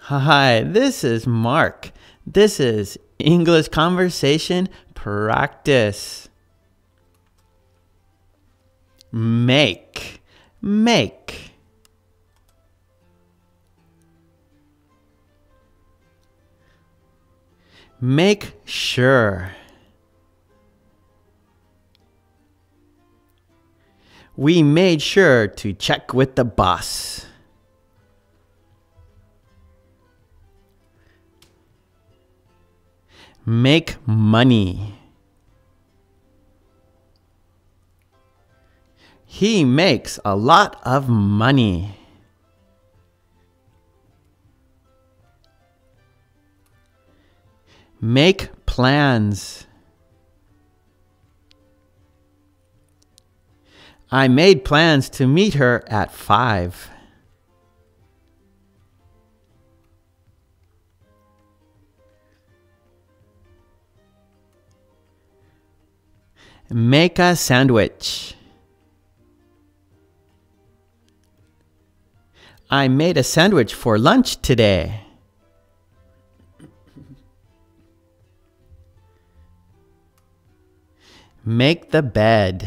Hi, this is Mark. This is English Conversation Practice. Make. Make sure. We made sure to check with the boss. Make money. He makes a lot of money. Make plans. I made plans to meet her at 5. Make a sandwich. I made a sandwich for lunch today. Make the bed.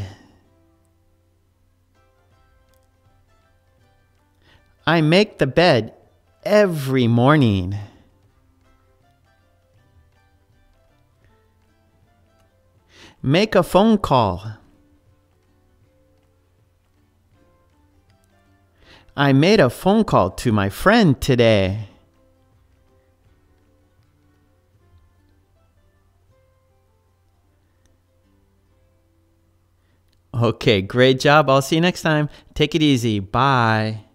I make the bed every morning. Make a phone call. I made a phone call to my friend today. Okay, great job. I'll see you next time. Take it easy. Bye.